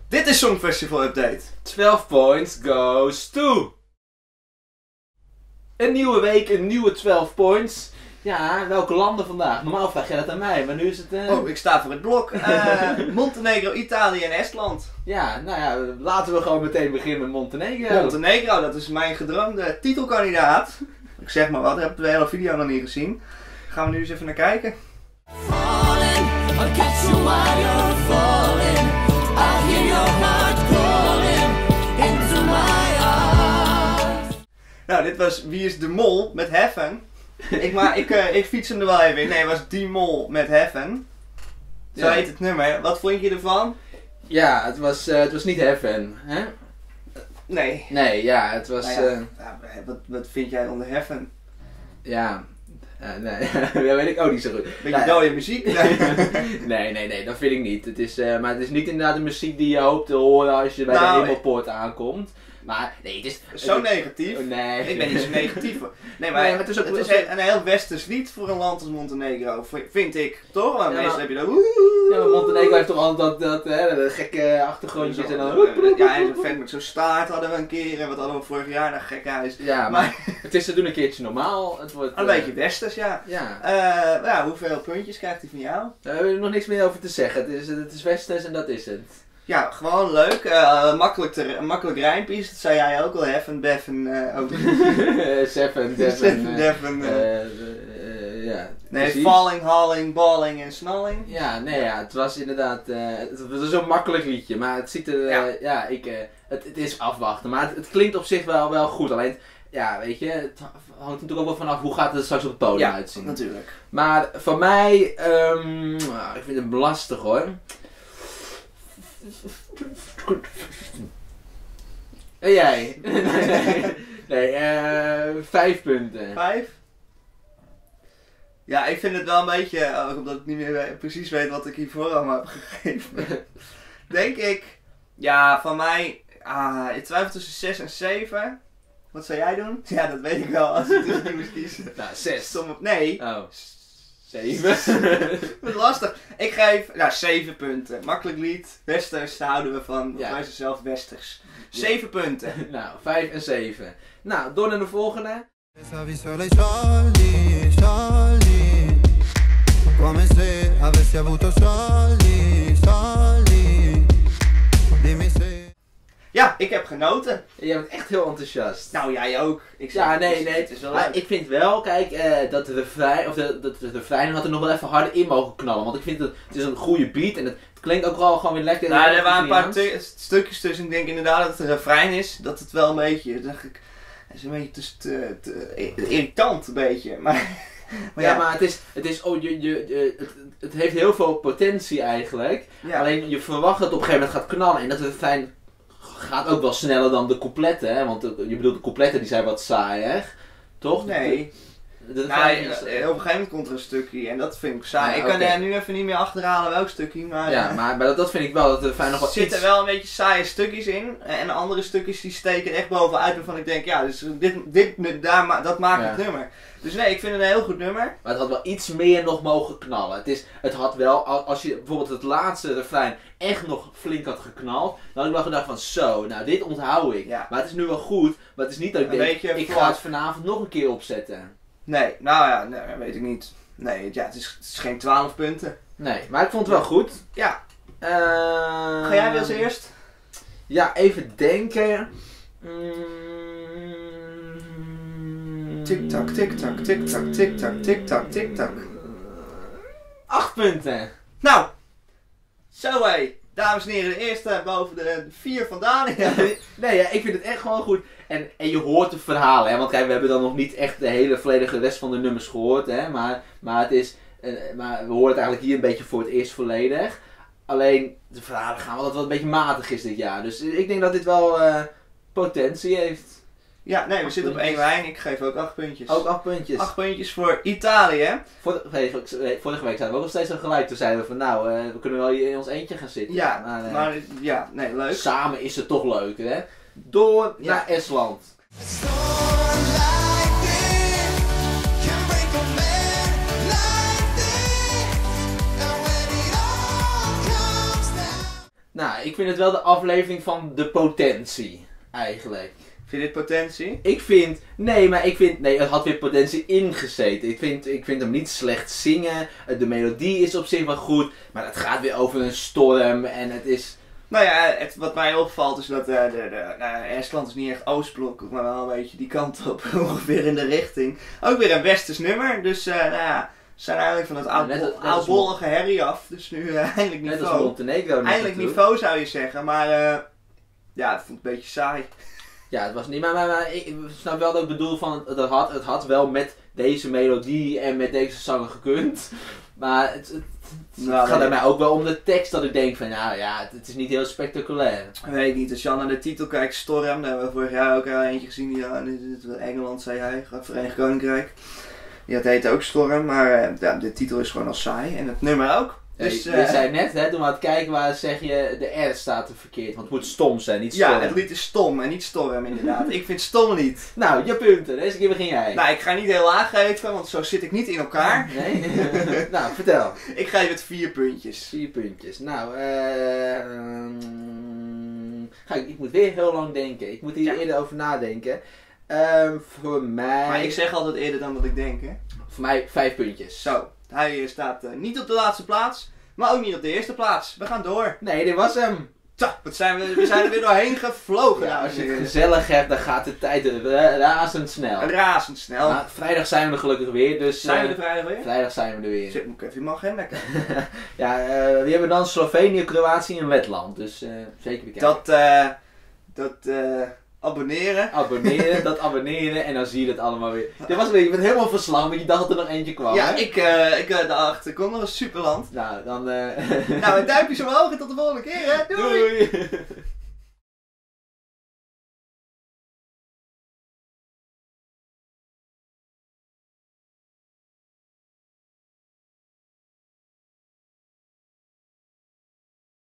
Dit is Songfestival Update. 12 points goes to... Een nieuwe week, een nieuwe 12 points. Ja, welke landen vandaag? Normaal vraag jij dat aan mij, maar nu is het... Oh, ik sta voor het blok. Montenegro, Italië en Estland. Ja, nou ja, laten we gewoon meteen beginnen met Montenegro. Montenegro, dat is mijn gedroomde titelkandidaat. Ik zeg maar wat, ik heb de hele video nog niet gezien. Gaan we nu eens even naar kijken. Nou, dit was Wie is de Mol met Heaven. Ik fiets hem er wel even in. Nee, het was Die Mol met Heaven. Zo heet het nummer. Wat vond je ervan? Ja, het was niet Heaven, hè? Nee. Nee, ja, het was... Nou ja, wat vind jij onder Heaven? Ja... nee, dat weet ik ook niet zo goed. Beetje dode muziek? Nee, dat vind ik niet. Het is, maar het is niet inderdaad de muziek die je hoopt te horen als je bij de Hemelpoort aankomt. Maar nee, het is... Zo negatief? Nee. Ik ben niet zo negatief. Nee, maar het is een heel westers lied voor een land als Montenegro, vind ik. Toch? Want meestal heb je dat... Ja, maar Montenegro heeft toch altijd dat gekke achtergrondjes en dan... Ja, en zo'n vent met zo'n staart hadden we een keer en wat hadden we vorig jaar naar gek huis. Ja, maar het is te doen een keertje normaal. Het wordt, een beetje westers, ja. Ja. Hoeveel puntjes krijgt hij van jou? Daar hebben we nog niks meer over te zeggen. Het is westers en dat is het. Ja, gewoon leuk. Makkelijk rijmpies, dat zei jij ook al. Heaven, Beffen, ook. Seven, Devon. Ja. Nee, falling, hauling, balling en snalling. Ja, nee, ja, het was inderdaad, het was zo'n makkelijk liedje, maar het ziet er, het is afwachten, maar het klinkt op zich wel goed, alleen, ja, weet je, het hangt natuurlijk ook wel vanaf hoe gaat het straks op het podium uitzien. Natuurlijk. Maar voor mij, ik vind het lastig hoor. En jij? Nee, 5 punten. 5? Ja, ik vind het wel een beetje, ook omdat ik niet meer precies weet wat ik hiervoor allemaal heb gegeven. Denk ik, ja, van mij, ik twijfel tussen 6 en 7. Wat zou jij doen? Ja, dat weet ik wel, als ik tussen die moest kiezen. Nou, 6. Nee. Oh. 7. Wat lastig. Ik geef 7 punten. Makkelijk lied. Westers, daar houden we van. Ja. Wij zijn zelf westers. 7 punten. Nou, 5 en 7. Nou, door naar de volgende. Come se avessi avuto soldi, soldi. Dimmi se. Ja, ik heb genoten. Jij bent echt heel enthousiast. Nou, jij ook. Het is wel leuk. Ik vind wel, kijk, dat de refrein had er nog wel even harder in mogen knallen. Want ik vind het is een goede beat en het klinkt ook wel gewoon weer lekker. Nou, er waren een paar stukjes tussen. Ik denk inderdaad dat het een refrein is. Dat het wel een beetje, dacht ik, het is een beetje te irritant een beetje. Maar maar het heeft heel veel potentie eigenlijk. Ja. Alleen je verwacht dat het op een gegeven moment gaat knallen en dat het refrein gaat ook wel sneller dan de coupletten, hè? Want je bedoelt de coupletten die zijn wat saaier, toch? Nee. Op een gegeven moment komt er een stukje en dat vind ik saai. Ik kan er nu even niet meer achterhalen welk stukje, maar... Ja, maar dat vind ik wel, dat er fijn nog wat er zitten wel een beetje saaie stukjes in en andere stukjes die steken echt bovenuit waarvan ik denk, ja, dus dat maakt het nummer. Dus nee, ik vind het een heel goed nummer. Maar het had wel iets meer nog mogen knallen. Het had wel, als je bijvoorbeeld het laatste refrein echt nog flink had geknald, dan had ik wel gedacht van zo, nou dit onthoud ik. Ja. Maar het is nu wel goed, maar het is niet dat ik denk, ik ga het vanavond nog een keer opzetten. Nee, nou ja, nee, weet ik niet. Nee, ja, het is geen 12 punten. Nee, maar ik vond het wel goed. Ja. Ga jij weer als eerst? Ja, even denken. Tik-tak, tik-tak, tik-tak, tik-tak, tik-tak, tik-tak. 8 punten. Nou, zo hé. Dames en heren, de eerste boven de 4 van Daniel. Nee, ja, ik vind het echt gewoon goed. En je hoort de verhalen, hè. Want kijk, we hebben dan nog niet echt de hele volledige rest van de nummers gehoord, hè. Maar we horen het eigenlijk hier een beetje voor het eerst volledig. Alleen, de verhalen gaan wel dat het wat een beetje matig is dit jaar. Dus ik denk dat dit wel potentie heeft. Ja, nee, we zitten op 1 lijn. Ik geef ook 8 puntjes. Ook 8 puntjes. 8 puntjes voor Italië. Vorige week zijn we ook nog steeds al gelijk. Toen zeiden we van nou, we kunnen wel hier in ons eentje gaan zitten. Ja, maar leuk. Samen is het toch leuk, hè? Door naar Estland. Nou, ik vind het wel de aflevering van de potentie, eigenlijk. Vind je dit potentie? Nee, het had weer potentie ingezeten. Ik vind hem niet slecht zingen. De melodie is op zich wel goed. Maar het gaat weer over een storm en het is... Nou ja, wat mij opvalt is dat Estland is niet echt Oostblok, maar wel een beetje die kant op, ongeveer in de richting. Ook weer een westers nummer, dus ze zijn eigenlijk van het oudbollige herrie af. Dus nu eindelijk niveau. Net als Montenegro. Eindelijk niveau zou je zeggen, maar het vond een beetje saai. Ja, het was niet, maar ik snap wel dat ik bedoel van, het had wel met deze melodie en met deze zanger gekund. Maar het gaat bij mij ook wel om de tekst dat ik denk van, nou ja, het is niet heel spectaculair. Weet ik niet, als je al naar de titel kijkt, Storm, daar hebben we vorig jaar ook al eentje gezien, die Engeland zei hij, Verenigd Koninkrijk. Dat heet ook Storm, maar de titel is gewoon al saai en het nummer ook. Dus, je zei net, hè, toen we aan het kijken waren, zeg je, de R staat er verkeerd, want het moet stom zijn, niet storm. Ja, het lied is stom en niet storm inderdaad. Ik vind stom niet. Nou, je punten, deze keer begin jij. Nou, ik ga niet heel laag geven, want zo zit ik niet in elkaar. Nee? Nou, vertel. Ik geef het 4 puntjes. 4 puntjes. Nou, ik moet weer heel lang denken. Ik moet hier eerder over nadenken. Voor mij... Maar ik zeg altijd eerder dan wat ik denk, hè? Voor mij 5 puntjes. Zo, hij staat niet op de laatste plaats, maar ook niet op de eerste plaats. We gaan door. Nee, dit was hem. Wat zijn we zijn er weer doorheen gevlogen. Ja, als je het gezellig hebt, dan gaat de tijd razendsnel. Razendsnel. Nou, vrijdag zijn we er gelukkig weer, dus... Zijn we er vrijdag weer? Vrijdag zijn we er weer. Zit, moet ik even in mijn agenda kijken. Ja, we hebben dan Slovenië, Kroatië en Letland, dus zeker bekijken. Dat abonneren. Abonneren en dan zie je het allemaal weer. Dit was weer, je bent helemaal verslagen, maar je dacht dat er nog eentje kwam. Ja, hè? ik dacht, er komt nog een superland. Nou, dan... Nou, een duimpje omhoog en tot de volgende keer, hè. Doei! Doei.